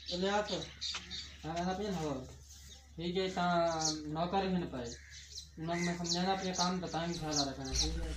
ले आ तो ना पे हो ठीक है ता नौकर ही न पाए उन्हें मैं समझाना अपने काम बताएंगे ख्याल रखना ठीक है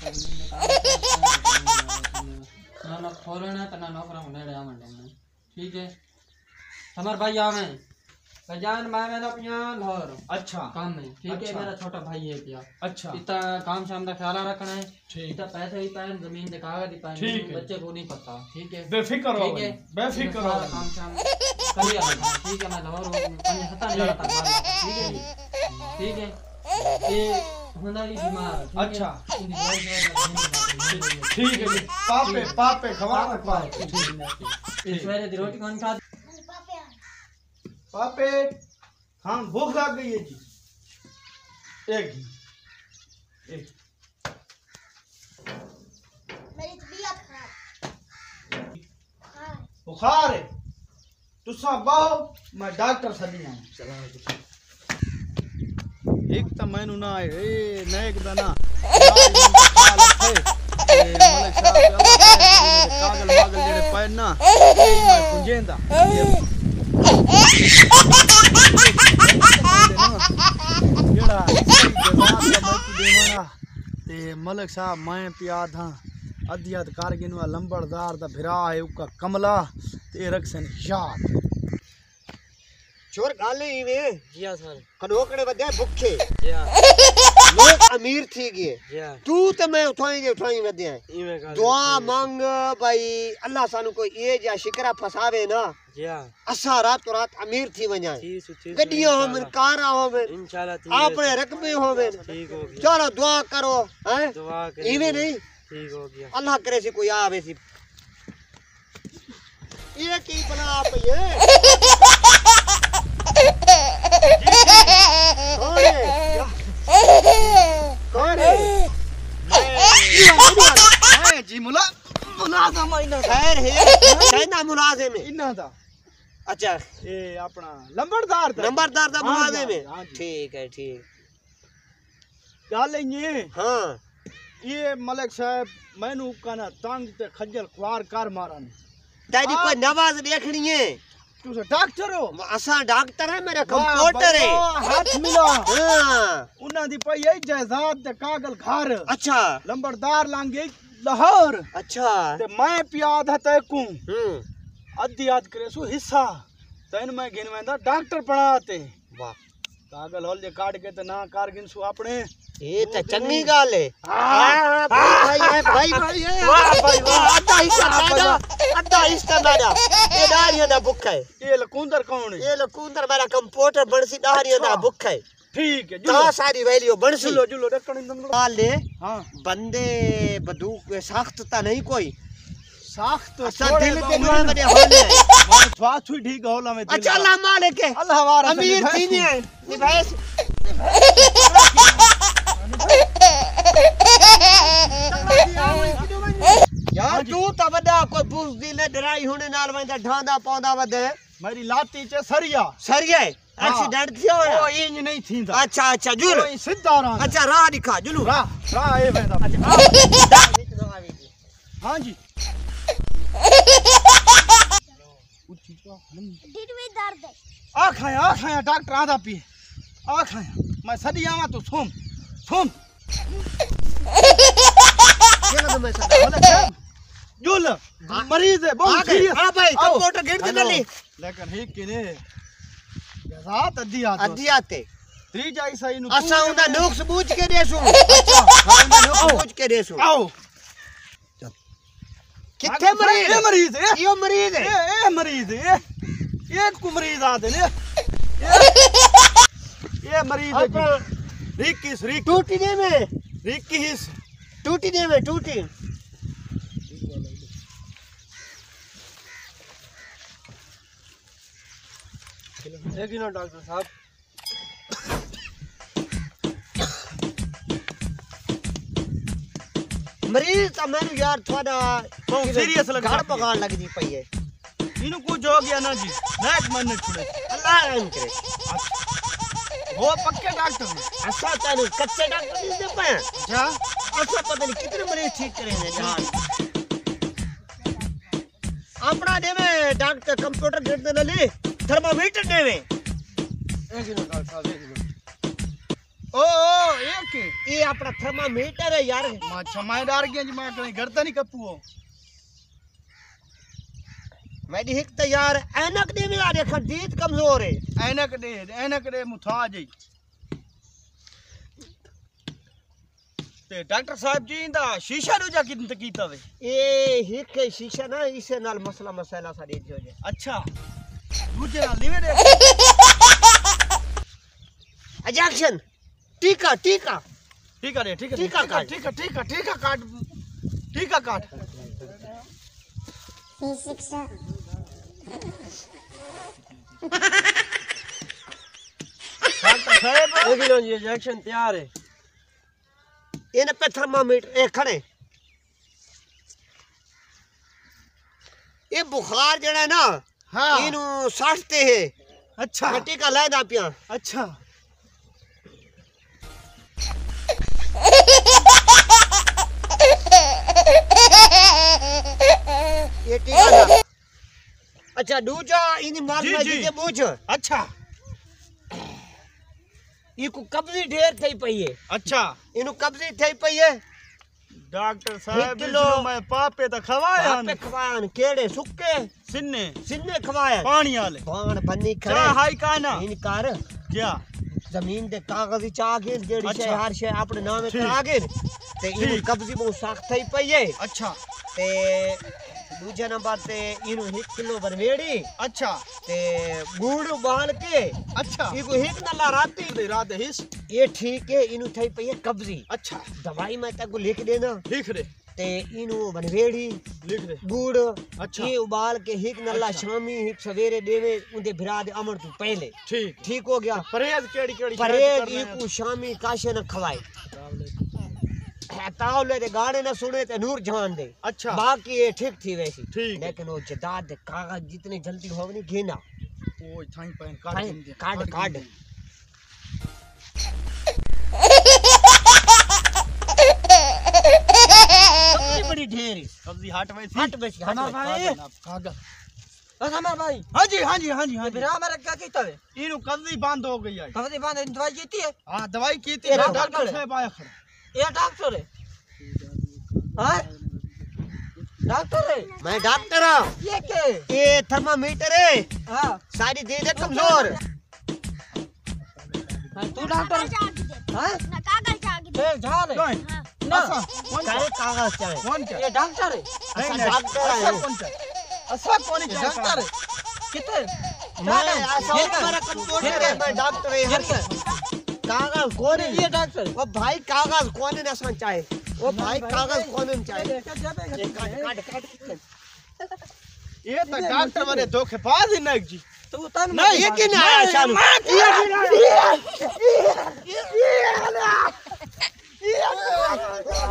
ना ना खोलना तो ना नौकर होने डे आमंडे ठीक है हमार भाई आवे जान मैं ना अपना लाहौर अच्छा काम में ठीक है अच्छा। मेरा छोटा भाई है क्या अच्छा इतना काम शाम का ख्याल रखना है इतना पैसे ही पाए जमीन दे कागज ही पाए बच्चे को नहीं पता ठीक है बेफिक्र हो ठीक है बेफिक्र हो काम शाम करिए ठीक है मैं लाहौर पंज हता नहीं आता ठीक है ठीक है ये हमारी बीमार अच्छा ठीक है पापे पापे खवा पाए इस मेरे दी रोटी कौन खा पापे हाँ भूख लग गई है जी एक मेरी तबीयत खराब बुखार है तुसा बाहो मैं डॉक्टर सदी आऊं एक तो मैनू ना आए ए नेक दना कागल वागल जेड़े पैन ना मैं पुंजेंदा मलिक साहब मैं पिया था अदियत कारगिन व लंबड़दार दा भिरा है उका कमला ते रखसन याद चोर गाले ही वे जिया सर कनोकड़े बदे भूखे जिया लोग अमीर थी गए जिया तू तो मैं उठाई बदे दुआ मांग भाई अल्लाह सानू कोई ये जा शिकरा फसावे ना जिया असा रात रात अमीर थी वना गड्डियां हो में कारा हो में इंशाल्लाह आपने रकबे हो में ठीक हो गया चलो दुआ करो हैं दुआ करो इवे नहीं ठीक हो गया अल्लाह करे से कोई आवे सी ये की बना आप ये कौन है मैं जी मुलाजिम इना खैर है कहना मुलाजिम है इना था अच्छा ये अपना नंबरदार दा मुलाजिम है ठीक है ठीक गल ये हां ये मलिक साहब मैनू कना तंग ते खज्जल ख्वार कर मारन तेरी कोई नवाज देखनी है तू डॉक्टर हो असा डॉक्टर है मेरा कंप्यूटर है हाथ मिला हां उना दी पई है जायदाद ते कागल घर अच्छा लंबड़दार लांगे लाहौर अच्छा ते मैं पिया था तैकू अद्धी याद करे सु हिस्सा तैन मैं गिनवेंदा डॉक्टर पढ़ाते वाह कागल होल जे काट के ते ना कारगिन सु अपने ये तो चंगी गाल है हां भाई वाह भाई वाह अद्धा हिस्सा मेरा ये दारियां दा भुख है ये लकुंदर कौन है ये लकुंदर मेरा कंप्यूटर बनसी दारियां दा भुख है ठीक है ता सारी वैल्यू बनसी जुलो रखण गाल ले हां बंदे बंदूक सख्त ता नहीं कोई सख्त अच्छा दिल पे नुआ में होले मैं स्वास्थ्य ठीक होला में अच्छा अल्लाह मालिक है अल्लाह वारा अमीर थी ने निभैस यार तू तो बड़ा कोई बुजदी ने डराई होने नाल वंदा ढांदा पौंदा वदे मेरी लाती च सरिया एक्सीडेंट थियो ओ इंज नहीं थींदा अच्छा अच्छा जुल सीधा रहा अच्छा राह दिखा जुलू राह ए वेंदा हां जी ढिड में दर्द है आ खाया डॉक्टर आदा पी आ खाया मैं सदी आवा तो सोम केला तो मैं सदा जुल मरीज है बहुत सीरियस हां भाई कंप्यूटर गिर दे नली लेकिन ही किने रात अद्धी आते त्री जाई सही नु असा उंदा नुक्स बूझ के देसू अच्छा हां उंदा नुक्स बूझ के देसू आओ किथे मरीज ये मरीज है यो मरीज है ए मरीज है ये को मरीज आते ने ये मरीज है रिकिस टूटी ने में रिकिस टूटी ने में टूटी एक ही ना डॉक्टर साहब मरीज तो मैंने यार थोड़ा सीरियस लग गाड़ पकान लग दी पई है इनु कुछ हो गया ना जी नेक मन छुड़े अल्लाह रहम करे वो पक्के डॉक्टर ऐसा ताने कच्चे डॉक्टर नहीं दे पाए अच्छा ऐसा पता नहीं कितने मरीज ठीक करेंगे जान अपना दे में डॉक्टर कंप्यूटर गिर दे ले थर्मामीटर देवे ओ एक ये अपना थर्मामीटर है यार मां छमाए डार गया जी मां कहीं गर्दन ही कपूओ मेरी हिक तो यार ऐनक देवे यार देखा दीद कमजोर है ऐनक दे मुथा जी ते डॉक्टर साहब जी इंदा शीशा दूजा कीता वे ये हिक शीशा ना इसे नाल मसला मसाला साडी जो है अच्छा दूजे नाल लीवे दे इंजेक्शन टीका टीका ठीक है टीका काट टीका काट डॉक्टर साहब किलो जी इंजेक्शन तैयार है इन पे थर्मामीटर ए खड़े ये बुखार जड़ा है ना हाँ इनु साटते है अच्छा टीका लेदा पिया अच्छा ये टीका ला अच्छा दूजा इनी मार में जी। दे पूछ अच्छा ये को कब्जी ढेर थई पई है अच्छा इनु कब्जी थई पई है डॉक्टर साहब किलो इसनो मैं पापे तो खवाया आपे खवान केड़े सुक्के सिन्ने सिन्ने खवाया पानी वाले बाण बन्नी चा खड़े हाई काना इन कर क्या जमीन दे कागज चा के जेड़ी अच्छा। शे हर शे अपने नाम ठीक। करा के ते इन ठीक। कब्जी बहुत सख्त थई पई है अच्छा ते दूजे नंबर ते इनु 1 किलो बनवेड़ी अच्छा ते गुड़ उबाल के अच्छा इको हिक नला राती रात हिस ये ठीक है इनु थई पई है कब्जी अच्छा दवाई मैं तक लिख देना लिख रे ते इनु बनवेड़ी लिख रे गुड़ अच्छा। ये उबाल के हिक नला अच्छा। शामी हिक सवेरे देवे उनके बिरा दे अमर तू पहले ठीक ठीक हो गया परहेज केड़ी केड़ी परहेज इको शामी काशे न खवाए तावले दे गाने न सुने ते नूर जान दे अच्छा बाकी ये ठीक थी वैसी ठीक है। लेकिन वो जदाद दे कागज जितने जल्दी होवनी घेना ओए थाई पैन काट काट बड़ी ढेर सब्जी हट में थी हट बेसी हट भाई कागज हमार भाई हां जी बिरा मेरा क्या कीता है इनु कब्जी बंद हो गई है कभी बांध दवाई जीती है हां दवाई की थी ये डॉक्टर साहब आया खड़ा ये डॉक्टर है हां डॉक्टर है मैं डॉक्टर हूं ये के ये थर्मामीटर है हां सारी दे दे कमजोर तू डॉक्टर हां ना कागज चागी दे ए झाल कौन ना कौन सारे कागज चाहे कौन क्या ये डॉक्टर है अच्छा डॉक्टर ऐसा है कौन क्या ऐसा कौन ये क्या डॉक्टर है कितने मैं ऐसा मेरा कंप्यूटर है मैं डॉक्टर है कागज कौन है ये डॉक्टर ओ भाई कागज कौन है ना चाहे ओ भाई कागज कौन है चाहे काट काट ये तो डॉक्टर वाले धोखेबाज है नाक जी तू तन नहीं ये कि ना शालू ये